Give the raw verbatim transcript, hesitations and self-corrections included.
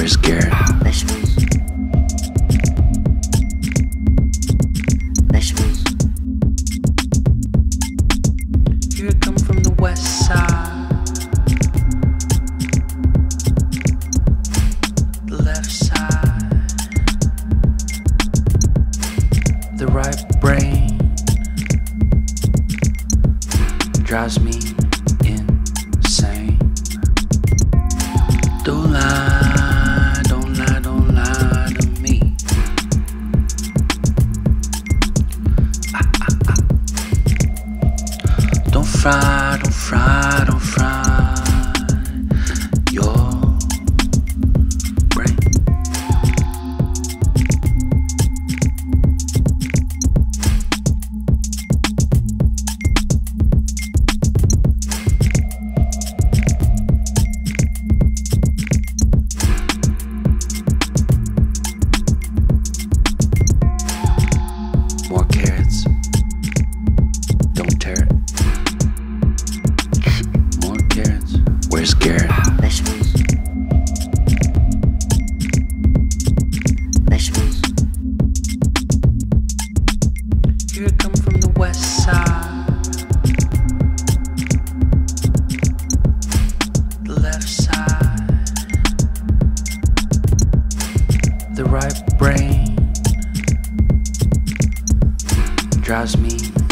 Where's Garrett? Vegetables. Vegetables. Here I come from the west side, the left side, the right brain drives me insane. Don't lie, don't lie, don't lie to me. Ah, ah, ah. Don't fry, don't fry, don't fry your brain. More carrots, don't tear it. More carrots. Where's Garrett? Vegetables. Vegetables. Here I come from the west side, the left side, the right brain drives me